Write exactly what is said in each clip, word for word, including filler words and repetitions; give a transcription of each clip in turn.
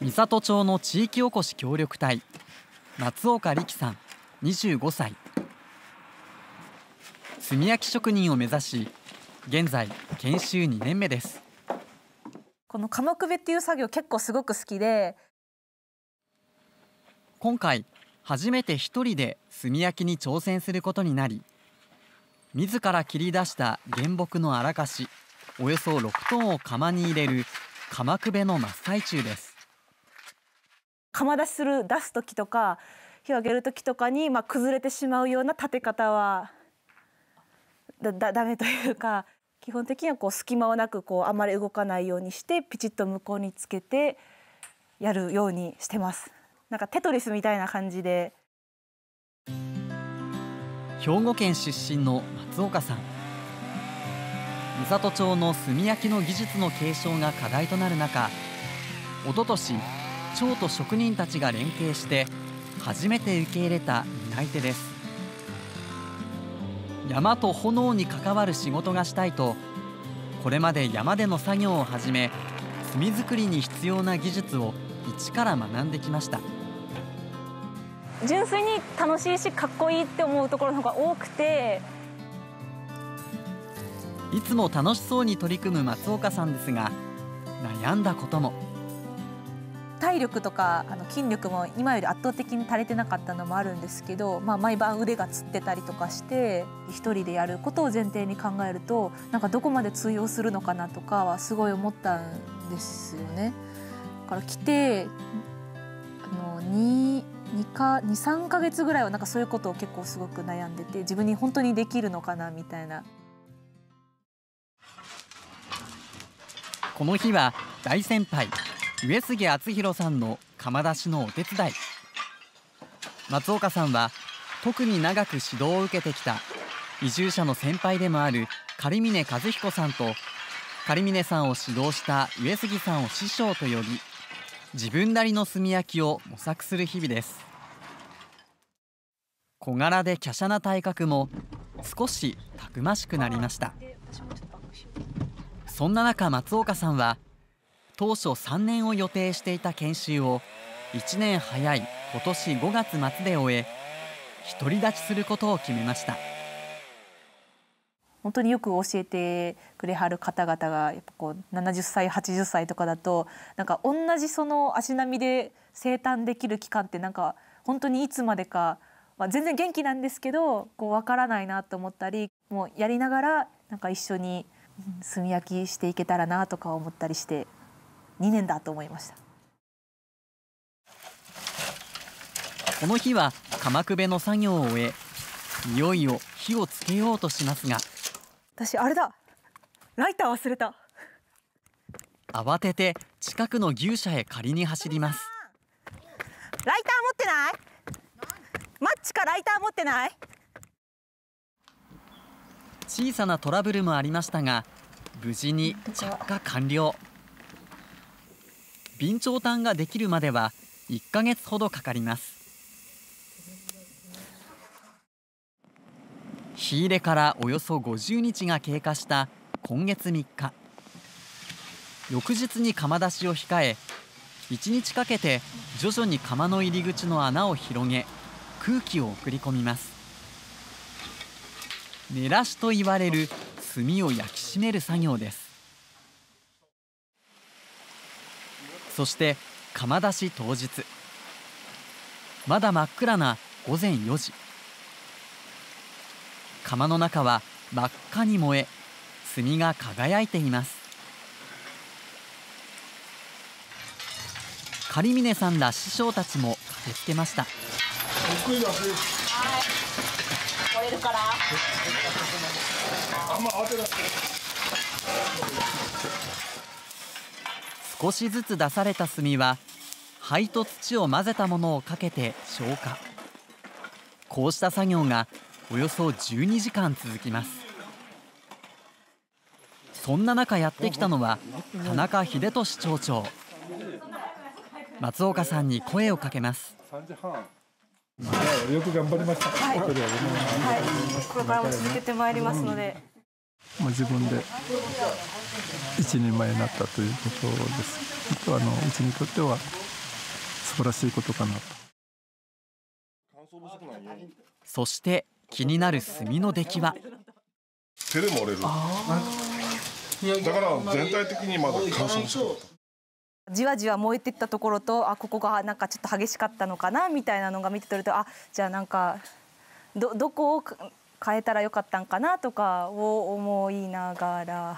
美郷町の地域おこし協力隊、松岡力さんにじゅうごさい。炭焼き職人を目指し、現在研修にねんめです。 この鎌くべっていう作業結構すごく好きで、 今回初めて一人で炭焼きに挑戦することになり、自ら切り出した原木の荒かしおよそろくトンを窯に入れる鎌くべの真っ最中です。 窯出しする出す時とか火を上げる時とかに、まあ、崩れてしまうような立て方はだだダメというか、基本的にはこう隙間をなくこうあまり動かないようにしてピチッと向こうにつけてやるようにしてます。なんかテトリスみたいな感じで。 兵庫県出身の松岡さん、美郷町の炭焼きの技術の継承が課題となる中、おととし町と職人たちが連携して初めて受け入れた担い手です。山と炎に関わる仕事がしたいと、これまで山での作業をはじめ炭作りに必要な技術を一から学んできました。 純粋に楽しいしかっこいいって思うところの方が多くて、 いつも楽しそうに取り組む松岡さんですが、悩んだことも。 体力とかあの筋力も今より圧倒的に足りてなかったのもあるんですけど、まあ、毎晩腕がつってたりとかして一人でやることを前提に考えると、なんかどこまで通用するのかなとかはすごい思ったんですよね。だから来てあのにかさんかげつぐらいはなんかそういうことを結構すごく悩んでて、自分に本当にできるのかなみたいな。 この日は大先輩上杉敦弘さんの窯出しのお手伝い。松岡さんは特に長く指導を受けてきた移住者の先輩でもある狩峰和彦さんと、狩峰さんを指導した上杉さんを師匠と呼び、自分なりの炭焼きを模索する日々です。小柄で華奢な体格も少したくましくなりました。そんな中、松岡さんは当初さんねんを予定していた研修をいちねん早い今年ごがつまつで終え、独り立ちすることを決めました。 本当によく教えてくれはる方々がやっぱこうななじゅっさいはちじゅっさいとかだと、なんか同じその足並みで生誕できる期間ってなんか本当にいつまでか、まあ、全然元気なんですけどこう分からないなと思ったり、もうやりながらなんか一緒に炭焼きしていけたらなとか思ったりして、にねんだと思いました。 この日は鎌くべの作業を終え、いよいよ火をつけようとしますが、 私あれだ、ライター忘れた。 慌てて近くの牛舎へ借りに走ります。 ライター持ってない？マッチかライター持ってない？ 小さなトラブルもありましたが、無事に着火完了。備長炭ができるまではいっかげつほどかかります。火入れからおよそごじゅうにちが経過した今月みっか、翌日に窯出しを控え、いちにちかけて徐々に窯の入り口の穴を広げ、空気を送り込みます。練らしと言われる炭を焼き締める作業です。そして窯出し当日、まだ真っ暗なごぜんよじ、窯の中は真っ赤に燃え、炭が輝いています。狩峰さんら師匠たちも駆けつけました。 ゆっくり出す。 はい、燃えるから。 あんま慌てなくて。 少しずつ出された炭は灰と土を混ぜたものをかけて消火。こうした作業がおよそじゅうにじかん続きます。そんな中やってきたのは田中秀俊町長。松岡さんに声をかけます。 さんじはん。よく頑張りました。 はい、はい、これからも続けてまいりますので。 まあ、自分で一人前になったということです。あとあのうちにとっては素晴らしいことかなと。 そして気になる炭の出来は。 手でも折れる。だから全体的にまだ乾燥しなかった。 じわじわ燃えていったところと、あここがなんかちょっと激しかったのかなみたいなのが見て取ると、あじゃあなんか ど, どこを変えたらよかったんかなとかを思いながら。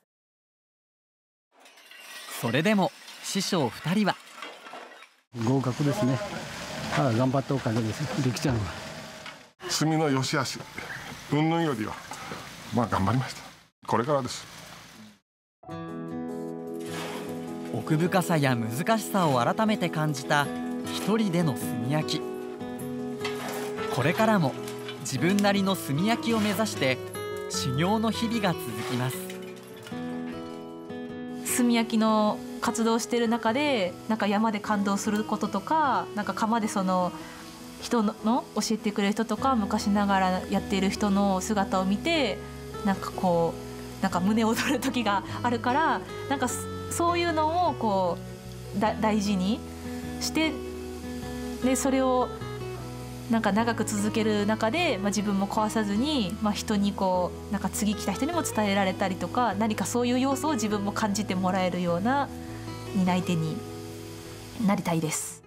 それでも師匠ふたりは。 合格ですね。ああ頑張ったおかげです。できちゃうのは炭の良し悪し云々よりはまあ頑張りました。これからです。 奥深さや難しさを改めて感じた一人での炭焼き。これからも自分なりの炭焼きを目指して修行の日々が続きます。 炭焼きの活動している中で、なんか山で感動することとか、なんか窯でその人の教えてくれる人とか、昔ながらやっている人の姿を見て、なんかこうなんか胸躍る時があるから、なんかそういうのをこうだ大事にして、でそれをなんか長く続ける中で、まあ、自分も壊さずに、まあ、人にこうなんか次来た人にも伝えられたりとか、何かそういう要素を自分も感じてもらえるような担い手になりたいです。